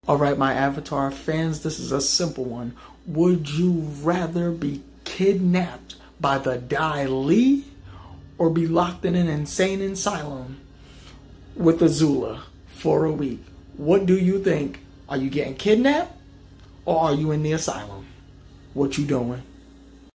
All right, my Avatar fans, this is a simple one. Would you rather be kidnapped by the Dai Li or be locked in an insane asylum with Azula for a week? What do you think? Are you getting kidnapped or are you in the asylum? What you doing?